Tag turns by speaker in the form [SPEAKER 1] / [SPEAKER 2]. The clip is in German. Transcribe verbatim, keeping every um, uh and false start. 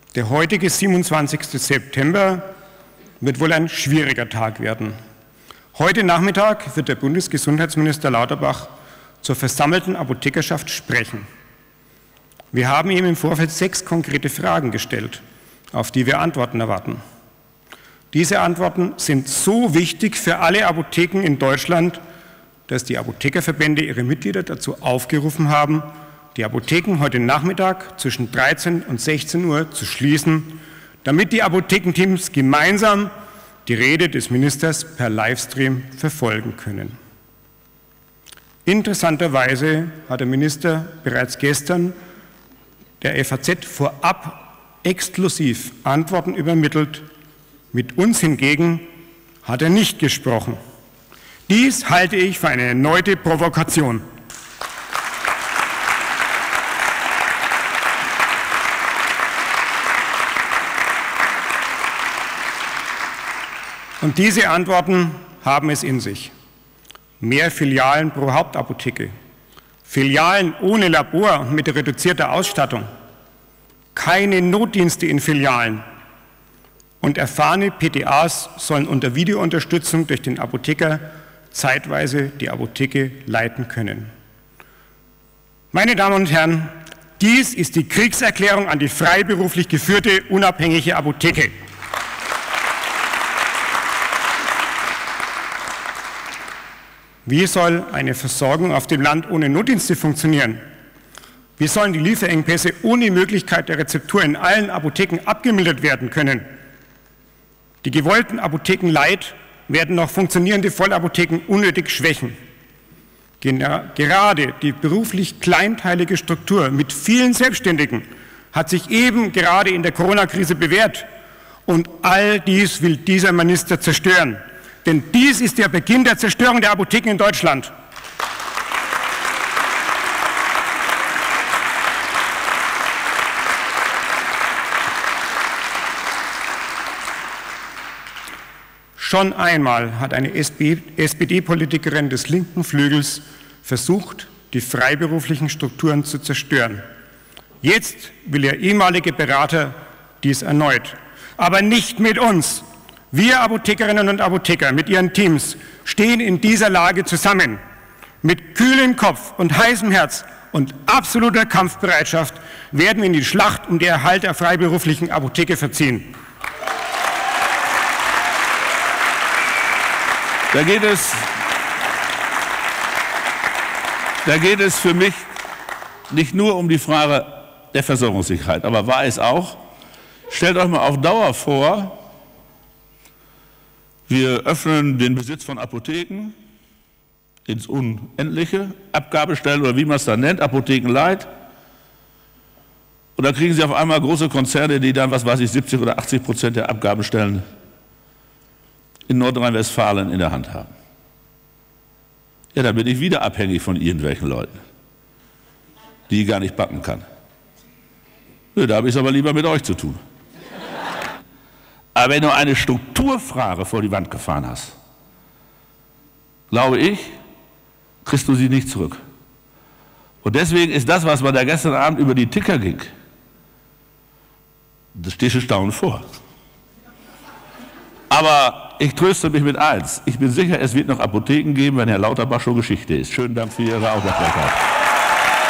[SPEAKER 1] Der heutige siebenundzwanzigste September wird wohl ein schwieriger Tag werden. Heute Nachmittag wird der Bundesgesundheitsminister Lauterbach zur versammelten Apothekerschaft sprechen. Wir haben ihm im Vorfeld sechs konkrete Fragen gestellt, auf die wir Antworten erwarten. Diese Antworten sind so wichtig für alle Apotheken in Deutschland, dass die Apothekerverbände ihre Mitglieder dazu aufgerufen haben, die Apotheken heute Nachmittag zwischen dreizehn und sechzehn Uhr zu schließen, damit die Apothekenteams gemeinsam die Rede des Ministers per Livestream verfolgen können. Interessanterweise hat der Minister bereits gestern der F A Z vorab exklusiv Antworten übermittelt. Mit uns hingegen hat er nicht gesprochen. Dies halte ich für eine erneute Provokation. Und diese Antworten haben es in sich. Mehr Filialen pro Hauptapotheke, Filialen ohne Labor und mit reduzierter Ausstattung, keine Notdienste in Filialen und erfahrene P T As sollen unter Videounterstützung durch den Apotheker zeitweise die Apotheke leiten können. Meine Damen und Herren, dies ist die Kriegserklärung an die freiberuflich geführte unabhängige Apotheke. Wie soll eine Versorgung auf dem Land ohne Notdienste funktionieren? Wie sollen die Lieferengpässe ohne Möglichkeit der Rezeptur in allen Apotheken abgemildert werden können? Die gewollten Apotheken Light werden noch funktionierende Vollapotheken unnötig schwächen. Gerade die beruflich kleinteilige Struktur mit vielen Selbstständigen hat sich eben gerade in der Corona-Krise bewährt. Und all dies will dieser Minister zerstören. Denn dies ist der Beginn der Zerstörung der Apotheken in Deutschland. Schon einmal hat eine S P D-Politikerin des linken Flügels versucht, die freiberuflichen Strukturen zu zerstören. Jetzt will ihr ehemaliger Berater dies erneut. Aber nicht mit uns. Wir Apothekerinnen und Apotheker mit ihren Teams stehen in dieser Lage zusammen. Mit kühlem Kopf und heißem Herz und absoluter Kampfbereitschaft werden wir in die Schlacht um den Erhalt der freiberuflichen Apotheke verziehen.
[SPEAKER 2] Da geht es, da geht es für mich nicht nur um die Frage der Versorgungssicherheit, aber war es auch. Stellt euch mal auf Dauer vor, wir öffnen den Besitz von Apotheken ins Unendliche, Abgabestellen oder wie man es dann nennt, Apotheken Light. Und dann kriegen Sie auf einmal große Konzerne, die dann, was weiß ich, siebzig oder achtzig Prozent der Abgabestellen in Nordrhein-Westfalen in der Hand haben. Ja, dann bin ich wieder abhängig von irgendwelchen Leuten, die ich gar nicht backen kann. Nö, da habe ich es aber lieber mit euch zu tun. Aber wenn du eine Strukturfrage vor die Wand gefahren hast, glaube ich, kriegst du sie nicht zurück. Und deswegen ist das, was man da gestern Abend über die Ticker ging, das steht schon staunend vor. Aber ich tröste mich mit eins. Ich bin sicher, es wird noch Apotheken geben, wenn Herr Lauterbach schon Geschichte ist. Schönen Dank für Ihre Aufmerksamkeit.